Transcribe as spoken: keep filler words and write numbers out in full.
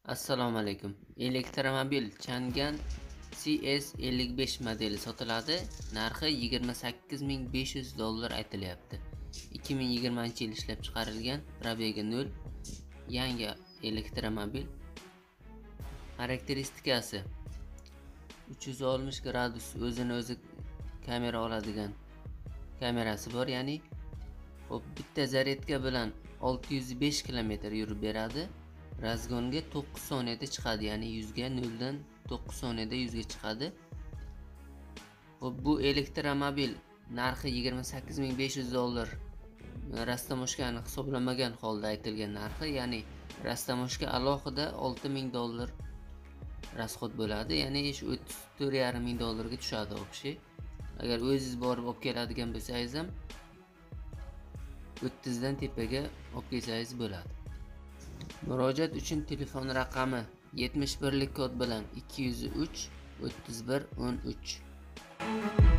Assalomu alaykum. Elektromobil Chang'an C S ellik besh modeli sotiladi. Narxi yigirma sakkiz ming besh yuz dollar aytilyapti. ikki ming yigirmanchi yil ishlab chiqarilgan, probegi nol, yangi elektromobil. Xarakteristikasi: uch yuz oltmish gradus o'zini o'zi kamera oladigan kamerasi bor, ya'ni hop bitta zaryadka bilan olti yuz besh kilometr yurib beradi. Razgonga to'qqiz soniyada chiqadi, ya'ni yuz ga nol dan to'qqiz soniyada yuz ga chiqadi. Hop bu elektromobil narxi yigirma sakkiz ming besh yuz dollar. Rastamoshkani hisoblamagan holda aytilgan narxi, ya'ni rastamoshka alohida olti ming dollar rasxod bo'ladi, ya'ni shu o'ttiz to'rt yarim ming dollarga tushadi o'xshi. Agar o'zingiz borib olib keladigan bo'lsangiz ham o'ttiz dan tepaga olib kelsangiz bo'ladi. Murojaat uchun telefon raqami yetmish birlik kod bilan ikki yuz uch o'ttiz bir o'n uch.